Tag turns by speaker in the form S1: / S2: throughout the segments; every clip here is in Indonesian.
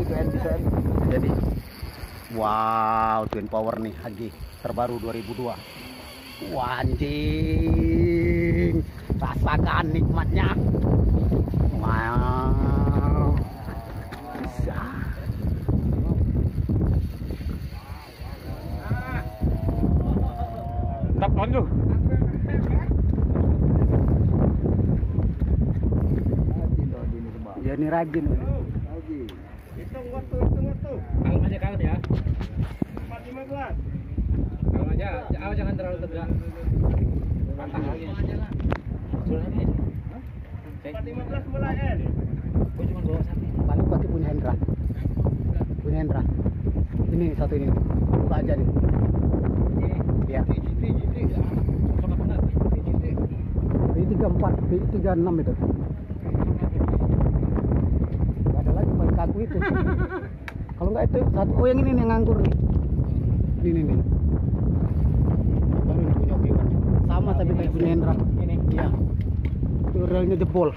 S1: desain. Jadi wow, twin power nih lagi terbaru 2002. Wah, anjing, rasakan nikmatnya. Wow, bisa.
S2: Tapon lu.
S1: Ya ini rajin.
S2: Hitung waktu. Kalem aja kalem ya. 4.15. Kalem aja, jangan terlalu tegak. Pantang lagi. Sudah nih. 4.15 mulai N. Gua cuma bawa satu.
S1: Paling pasti punya Hendra. Ini satu ini. Buka aja nih. Ya. B34, B36 itu. Gak ada lagi balik kaku itu. Kalau nggak itu satu. Oh, yang ini nih, yang nganggur nih. Ini. Baru ini punya Obi-Wan. Sama tapi kayak punya Hendra. Ini. Iya. Itu relnya jebol.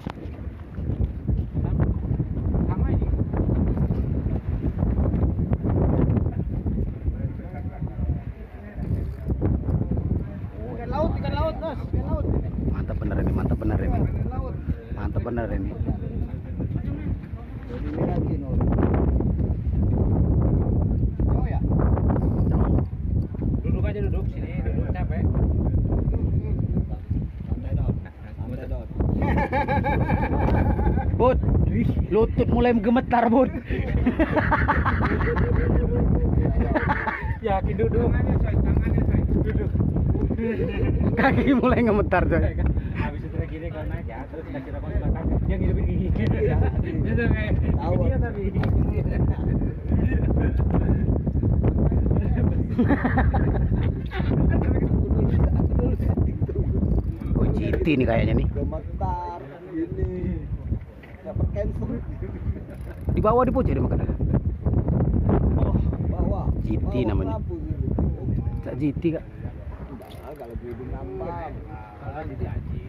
S2: Sama ini. Ikan laut, Bos. Ikan laut.
S1: Mantap bener ini. Mantap bener ini.
S2: Oh ya. Duduk aja duduk sini, duduk capek.
S1: Bud, lutut mulai gemetar, Bud.
S2: Yakin duduk. Duduk.
S1: Kaki mulai gemetar, coy.
S2: Habis itu gini kalau naik ya, terus kita kira konsultan dia ngidupin gigi. Itu kayak tahu tapi.
S1: Oh, GT nih kayaknya nih.
S3: Gemetar gini. Dapat cancer.
S1: Di bawah di pojok dia makan.
S3: Bawah.
S1: GT namanya. Cak GT kak.
S3: Kalau hidung nambah.
S2: Kalau dijaji.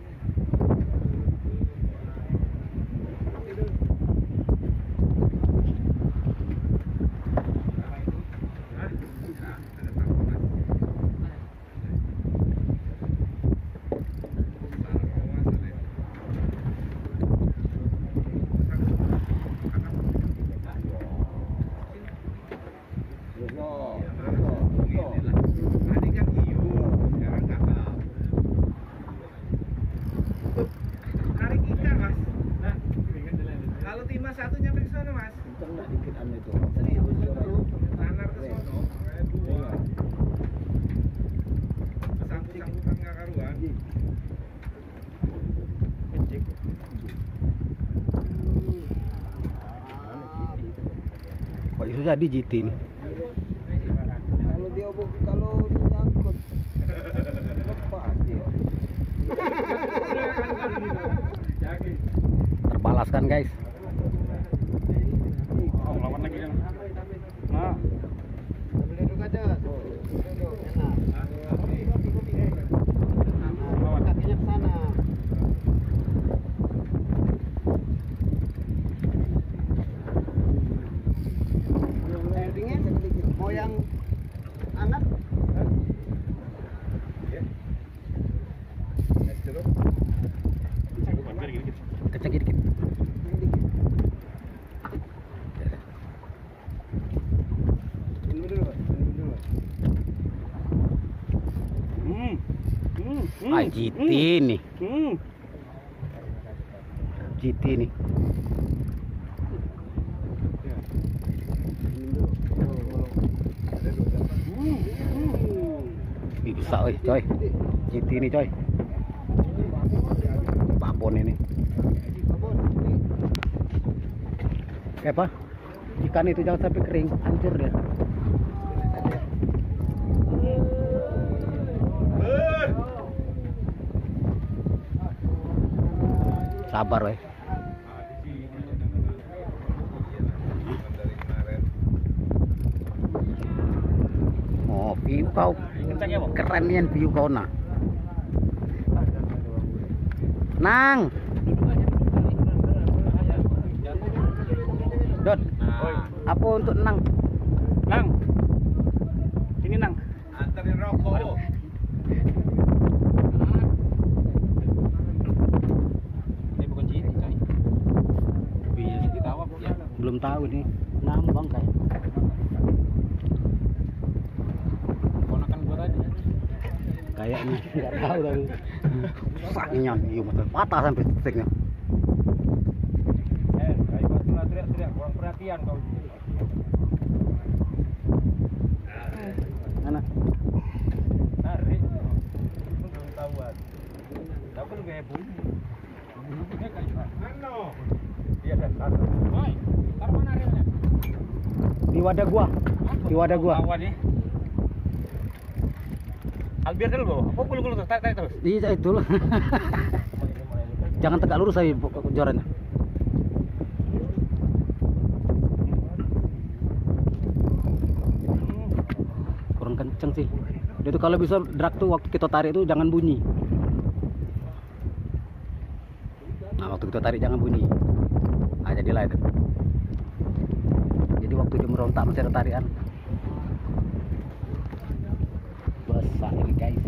S1: Kok itu jadi GT nih.
S3: Kalau dia nyangkut lepas dia.
S1: Terbalaskan, guys.
S2: Lawan lagi yang. Nah,
S3: Duduk aja. Duduk enak.
S2: bawa
S3: Kakinya ke sana. Yang dingin mau yang hangat.
S1: Kencang dikit.
S3: Ini dulu, Pak. Ini dulu.
S1: Ah, GT nih. GT nih. Ih, bisa coy. GT ini coy. Babon ini. Kayak apa? Ikan itu jangan sampai kering, hancur dia. Sabar weh. Oh, view kau keren nih view kau nah. Nang. Dot. Apa untuk Nang?
S2: Nang. Ini Nang.
S3: Anterin rokok.
S2: Ini bukan Citi, coy. Citi tahu apa ya?
S1: Belum tahu nih. Nambang kayak.
S2: Ponakan gua tadi.
S1: Kayaknya nggak tahu tapi. Saknya iya motor patah sampai steknya.
S2: Kayak pas teriak-teriak, kurang perhatian kau.
S1: Mana?
S2: Tarik. Belum tahuan. Tahu kan gaya bunyi. Bunyinya kayak mana? Dia kan taruh. Woi, taruh mana remnya?
S1: Di wadah gua. Di wadah gua.
S2: Awan nih. Albiar dulu bawah. Oh, gulu tuh, tarik terus.
S1: Iya itu loh. Jangan tegak lurus aja jorannya. Kurang kenceng sih. Dia tuh kalau bisa drag tuh waktu kita tarik tuh jangan bunyi. Nah waktu kita tarik jangan bunyi. Nah jadilah itu. Jadi waktu dia merontak masih ada tarikan. Besar ini guys.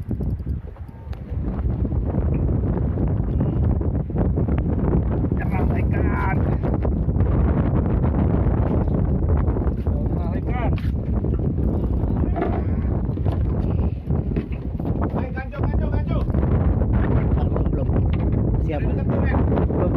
S2: Jangan ikan. Ikan.
S3: Ayo ganjok.
S1: Belum. Siap. Belum.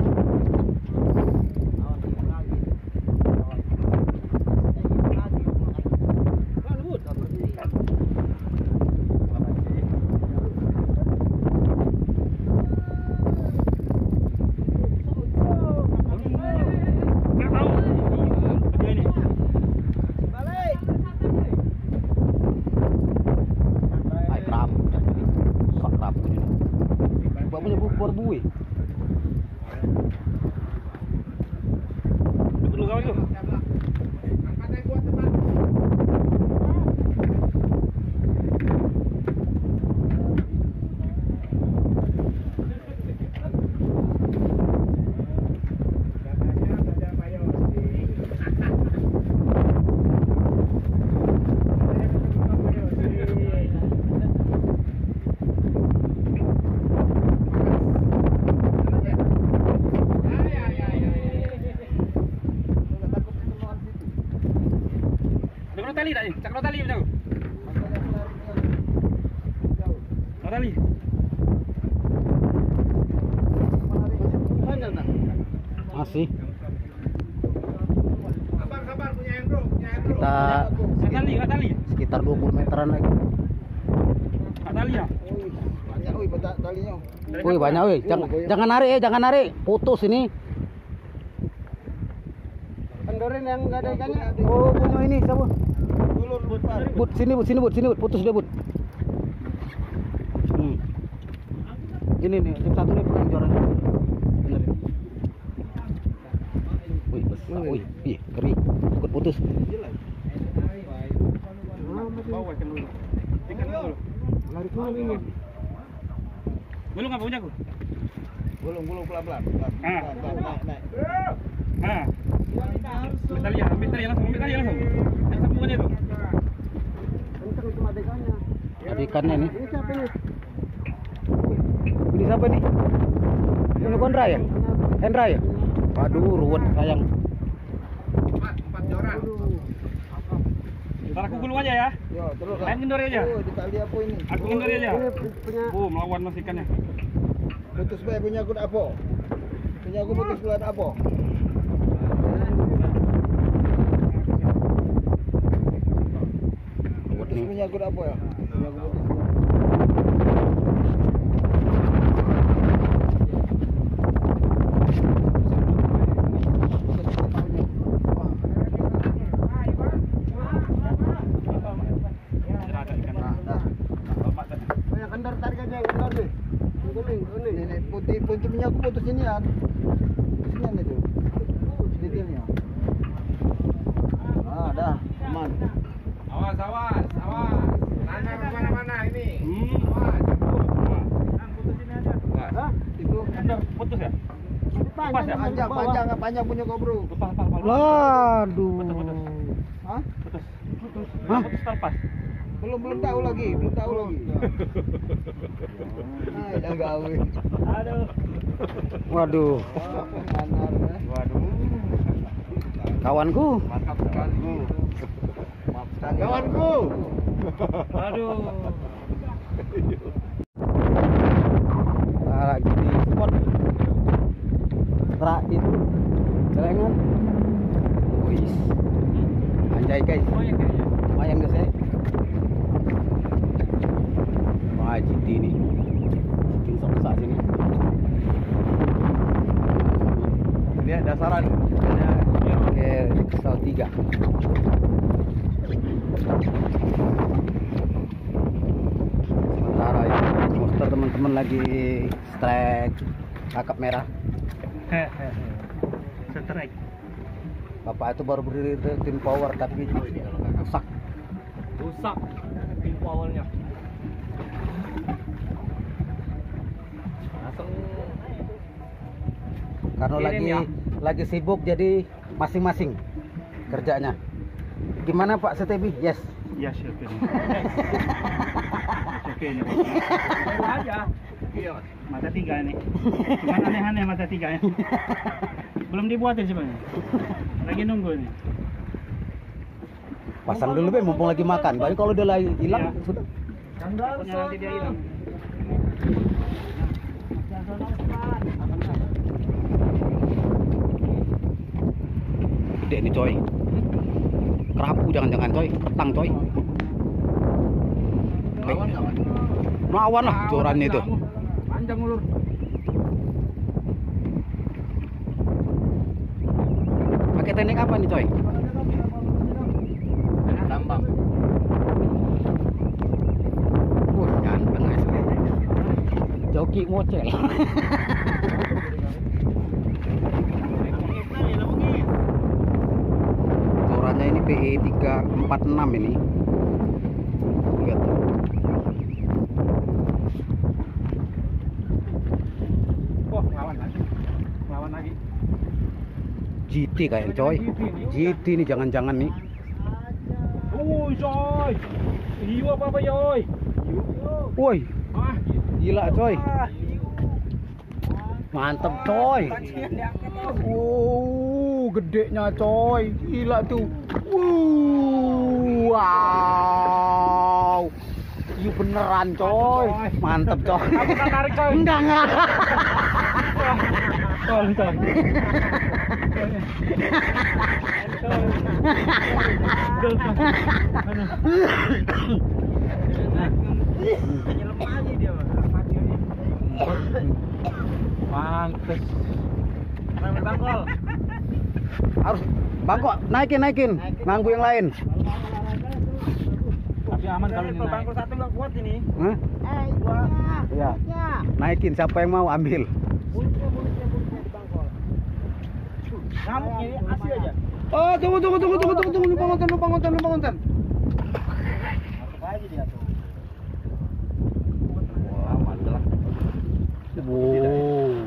S1: Ay trapo. Sak trapo ini. Bapak punya buku buih.
S2: Dulu kau itu. Tali tak ni? Cakap tali macam tu. Tali.
S1: Masih.
S3: Sabar punya Hendro.
S1: Kita
S2: Tali.
S1: sekitar 20 meteran lagi.
S2: Tali ya.
S3: Banyak betak talinya.
S1: Wih banyak wih. Jangan narik jangan narik. Putus ini.
S3: Kendorin yang enggak ada ikannya.
S1: Oh punya ini siapa?
S3: Dulur
S1: But sini but putus dia but. Ini nih yang satu nih pegang joran. Bener ya. Wih besar, wih ngeri. Ikut putus.
S2: Bawa ikan dulu. Ikan dulu.
S3: Lari kemana ini?
S2: Belum apa punya aku?
S3: Gulung pelan-pelan.
S2: Ah.
S3: Naik.
S2: Ambil tali langsung. Yang sambungannya tu.
S3: Kenceng itu ada ikannya.
S1: Ada ikannya nih.
S3: Ini siapa ini?
S1: Ini siapa nih? Ini Kondra ya? Hendra ya? Waduh ruwet sayang.
S3: 4 joran.
S2: Ntar aku gulung aja ya.
S3: Yo, terus.
S2: Main kendori aja.
S3: Oh, di tali apa ini?
S2: Aku kendori aja.
S3: Ini punya
S2: Melawan mas ikannya.
S3: putus bae punya aku apa? Punya aku putus bulan apa?
S1: Ruwet
S3: Putus
S1: nih.
S3: punya aku apa ya? Punya aku putus. Banyak kendor tarik aja yang kendor deh. Kuning. Ini putih punya aku putus ini ya. Sini itu. Detailnya. Ah, dah, aman.
S2: Awas.
S3: Nana kemana-mana ini.
S2: Awas.
S3: Hah? Itu
S2: Putus ya?
S3: Panjang punya kau bro.
S1: Waduh.
S3: Hah?
S1: Hah?
S3: Belum tahu lagi. Udah gawe.
S2: Aduh.
S1: Waduh. Kawanku.
S3: Mantap sekali. Kawanku.
S2: Aduh.
S1: Lagi di spot terak itu celengan. Wis. Anjay guys. Lumayan guys ya. Wah, GT ini. GT besar sini.
S3: Ini dasaran.
S1: Oke, pesawat 3. Sementara itu monster teman-teman lagi strike kakap merah.
S2: Strike.
S1: Bapak itu baru berdiri di tim power tapi rusak.
S2: Tim powernya. Langsung
S1: Karena
S2: kirim ya?
S1: lagi sibuk jadi masing-masing kerjanya. Gimana Pak Setebi? Yes.
S2: Ya, oke. Oke nih. Aja. Iya, mata 3 nih. Cuma aneh-aneh mata 3 ya. Belum dibuatin sebenarnya. Lagi nunggu nih.
S1: Pasang dulu be, mumpung lagi makan. Baru kalau udah lagi hilang
S2: Iya.
S1: sudah.
S2: Takutnya nanti dia hilang.
S1: Gede nih coy. Kerapu jangan-jangan coy, petang coy. Melawan lah corannya itu.
S2: Panjang ulur.
S1: Pakai teknik apa nih coy?
S3: Tambang.
S1: Ganteng asli. Joki mocel. Corannya ini PE 346 ini. Lihat.
S2: Wah, lawan lagi.
S1: GT kayaknya coy. GT nih jangan-jangan nih.
S2: Coy. Hiu apa yoy?
S1: Woi,
S2: Ah,
S1: gila coy. Mantep coy. Gedenya coy. Gila tuh. Wow. Hiu beneran coy. Mantep coy.
S2: Aku kan tarik coy.
S1: Enggak.
S2: Coy. Mantes. Bangkol.
S1: Harus bangkok naikin. Nganggu yang lain.
S2: Tapi aman kalau ini. Bangkol satu nggak kuat ini.
S1: Hah? Iya. Naikin siapa yang mau ambil.
S2: Ngamuk ini asli aja.
S3: Oh, tunggu. Lupa ngonten.
S2: Masuk aja dia tuh.
S3: Wah, mantap.
S1: Wow.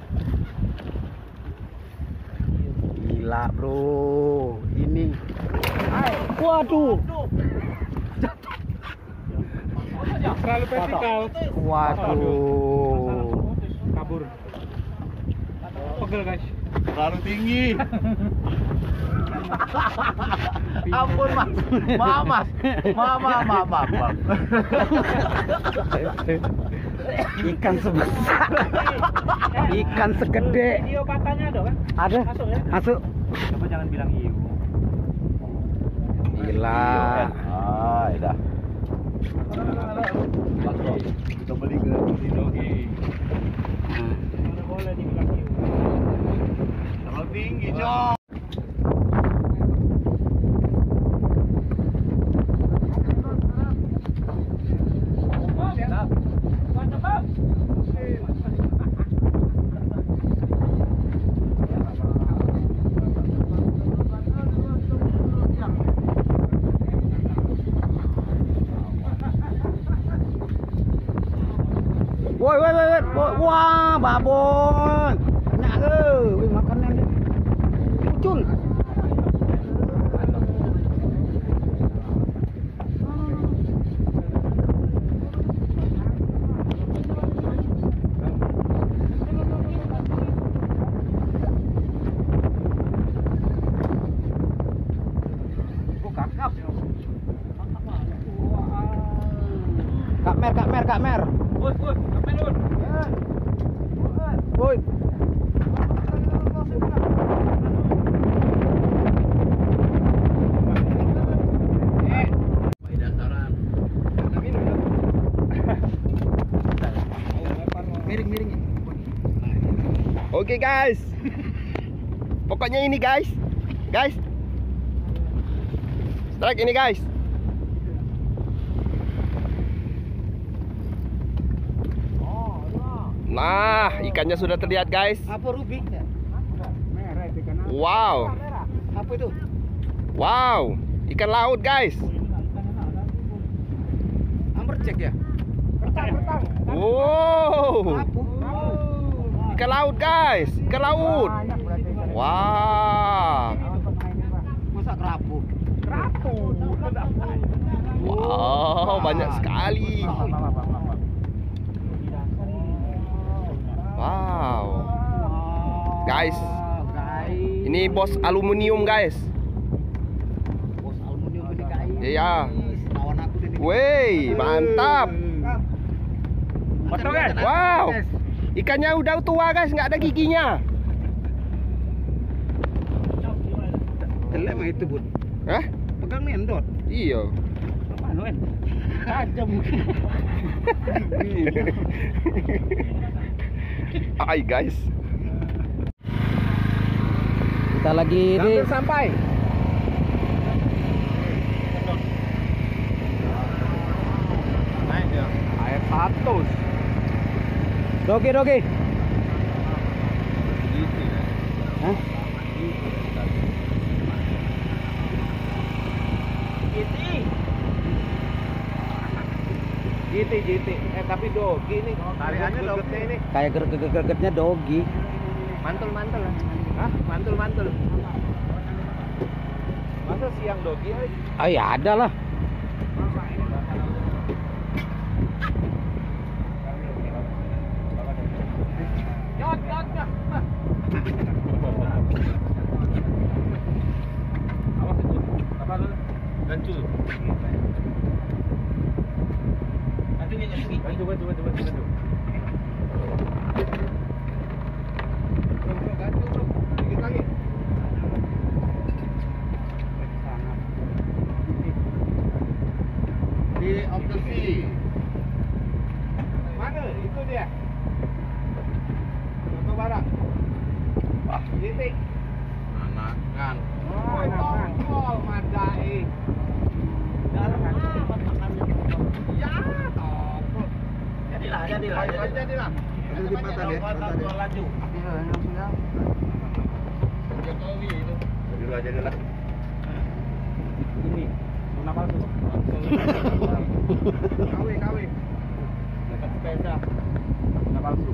S1: Gila bro. Ini. Waduh.
S2: Terlalu vertikal.
S1: Waduh.
S2: Kabur. Pegel guys.
S3: Terlalu tinggi. Ampun mas. Maaf.
S1: Ikan sebesar. Ikan segede.
S2: Video patahnya ada kan?
S1: Ada.
S2: Masuk ya?
S1: Masuk.
S2: Coba jangan bilang hiu.
S1: Gila.
S3: Ah, dah. Kita beli ke Dogi.
S2: Mana boleh dibilang hiu.
S3: Terlalu tinggi, Cok.
S1: Woi. Wah, babon. Wih, makanan dia. Muncul. Kak Mer.
S2: Bud, sampai Bud.
S1: Woi. Miring-miring.
S3: Oke guys. Pokoknya ini guys. Guys. Strike ini guys. Nah, ikannya sudah terlihat guys.
S1: Apa rubik? Merah ikan.
S3: Wow.
S1: Apa itu?
S3: Wow, ikan laut guys.
S1: Amberjack ya? Bertang.
S3: Wow.
S1: Apa?
S3: Ikan laut guys, ikan laut. Wah.
S1: Masa kerapu?
S3: Wow, banyak sekali. Wow. Guys, ini bos aluminium guys.
S1: Bos aluminium ini guys.
S3: Iya.
S1: Lawan aku ini.
S3: Wey, mantap.
S2: Potong guys.
S3: Wow. Ikannya udah tua guys, nggak ada giginya.
S1: Telem itu, Bud.
S3: Hah?
S1: Pegang nendot.
S3: Iya.
S1: Apaan, Wen? Tajam.
S3: Hai guys.
S1: Kita lagi di
S2: Sampai. Naik ya. Air 100.
S1: Dogi. Hah?
S2: GT. Tapi dogi nih. Tariannya dogi ini.
S1: Kayak greget-gregetnya dogi.
S2: Mantul lah. Hah? Mantul. Masa siang dogi?
S1: Ah ya ada lah.
S2: Yot. Awas itu. Apa lu? Gancul. Bantu. Dikit lagi. Di of the sea. Mana? Itu dia. Foto barang. Wah, titik. Anakan. Oh, tongkol madai. Dalam ya, tongkol. Jadilah.
S3: Itu di mata deh.
S2: Laju.
S1: Iya, yang sudah.
S2: Jokowi itu. Jadilah. Ini tuna palsu. KW. Dekat sepeda. Tuna palsu.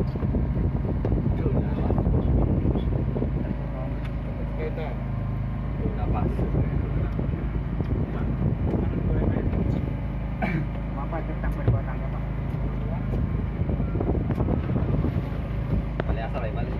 S2: Sepeda. Tuna palsu. Apa cetak berbuat tangga, Pak?
S3: Balik asal ya, balik.